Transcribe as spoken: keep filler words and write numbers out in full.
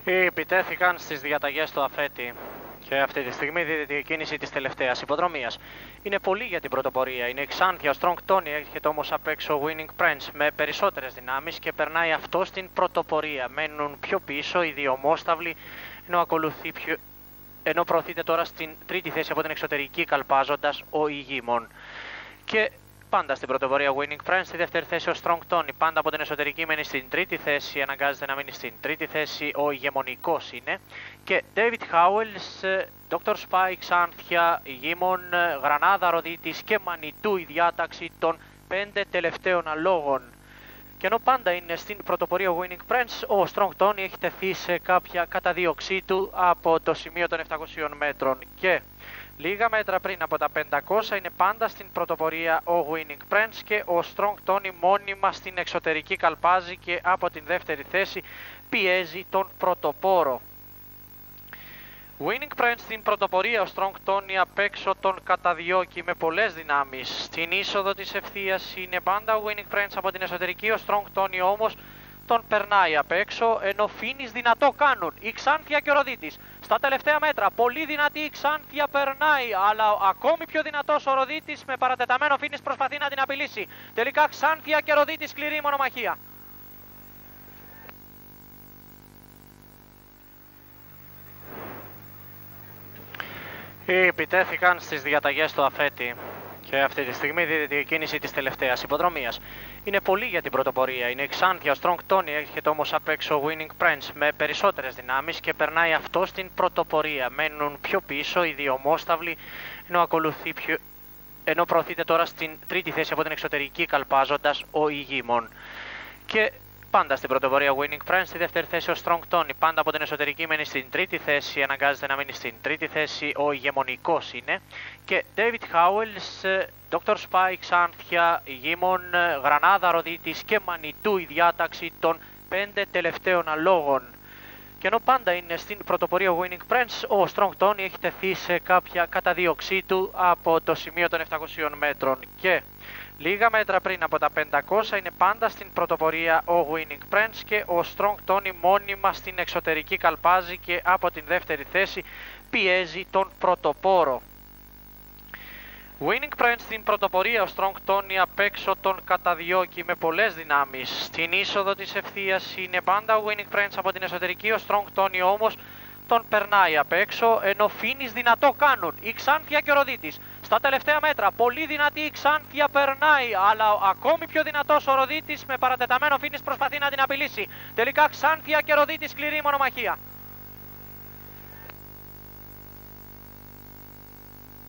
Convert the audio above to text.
Επιτέθηκαν στις διαταγές του αφέτη και αυτή τη στιγμή δίδεται η κίνηση της τελευταίας υποδρομίας. Είναι πολύ για την πρωτοπορία. Είναι η Xanthia, ο Strong Tony έρχεται όμως απ' έξω Winning Prince με περισσότερες δυνάμεις και περνάει αυτό στην πρωτοπορία. Μένουν πιο πίσω οι δύο ομόσταυλοι, ενώ, ακολουθεί πιο... ενώ προωθείται τώρα στην τρίτη θέση από την εξωτερική καλπάζοντας ο ηγήμων. Και πάντα στην πρωτοπορία Winning Prince, στη δεύτερη θέση ο Strong Tony. Πάντα από την εσωτερική μένει στην τρίτη θέση, αναγκάζεται να μείνει στην τρίτη θέση, ο ηγεμονικός είναι. Και David Howells, Doctor Spy, Xanthia, ηγήμων, Γρανάδα, Ροδίτης και Μανιτού η διάταξη των πέντε τελευταίων αλόγων. Και ενώ πάντα είναι στην πρωτοπορία Winning Prince, ο Strong Tony έχει τεθεί σε κάποια καταδίωξή του από το σημείο των επτακοσίων μέτρων. Και λίγα μέτρα πριν από τα πεντακόσια είναι πάντα στην πρωτοπορία ο Winning Prince και ο Strong Tony μόνιμα στην εξωτερική καλπάζει και από την δεύτερη θέση πιέζει τον πρωτοπόρο. Winning Prince στην πρωτοπορία, ο Strong Tony απ' έξω τον καταδιώκει με πολλές δυνάμεις. Στην είσοδο της ευθείας είναι πάντα ο Winning Prince από την εσωτερική, ο Strong Tony όμως τον περνάει απ' έξω, ενώ Φίνις δυνατό κάνουν η Xanthia και ο Ροδίτης. Στα τελευταία μέτρα, πολύ δυνατή η Xanthia περνάει, αλλά ακόμη πιο δυνατός ο Ροδίτης με παρατεταμένο Φίνις προσπαθεί να την απειλήσει. Τελικά Xanthia και Ροδίτης, σκληρή μονομαχία. Επιτέθηκαν στις διαταγές του αφέτη και αυτή τη στιγμή δίδεται η κίνηση της τελευταίας υποδρομίας. Είναι πολύ για την πρωτοπορία. Είναι η Xanthia, ο Strong Tony έρχεται όμως απ' έξω Winning Prince με περισσότερες δυνάμεις και περνάει αυτό στην πρωτοπορία. Μένουν πιο πίσω οι δύο ομόσταυλοι, ενώ, ακολουθεί πιο... ενώ προωθείται τώρα στην τρίτη θέση από την εξωτερική καλπάζοντας ο ηγήμων. Και πάντα στην πρωτοπορία Winning Prince, στη δεύτερη θέση ο Strong Tony. Πάντα από την εσωτερική μένει στην τρίτη θέση, αναγκάζεται να μείνει στην τρίτη θέση, ο ηγεμονικός είναι. Και David Howells, Doctor Spy, Xanthia, ηγήμων, Γρανάδα, Ροδίτης και Μανιτού η διάταξη των πέντε τελευταίων αλόγων. Και ενώ πάντα είναι στην πρωτοπορία Winning Prince, ο Strong Tony έχει τεθεί σε κάποια καταδίωξή του από το σημείο των επτακοσίων μέτρων. Και λίγα μέτρα πριν από τα πεντακόσια είναι πάντα στην πρωτοπορία ο Winning Prince και ο Strong Tony μόνιμα στην εξωτερική καλπάζει και από την δεύτερη θέση πιέζει τον πρωτοπόρο. Winning Prince στην πρωτοπορία, ο Strong Tony απ' έξω τον καταδιώκει με πολλές δυνάμεις. Στην είσοδο της ευθείας είναι πάντα ο Winning Prince από την εσωτερική, ο Strong Tony όμως τον περνάει απ' έξω, ενώ Φίνις δυνατό κάνουν η Xanthia και ο Ροδίτης. Στα τελευταία μέτρα, πολύ δυνατή η Xanthia περνάει, αλλά ακόμη πιο δυνατός ο Ροδίτης με παρατεταμένο Φίνις προσπαθεί να την απειλήσει. Τελικά Xanthia και Ροδίτης, σκληρή μονομαχία.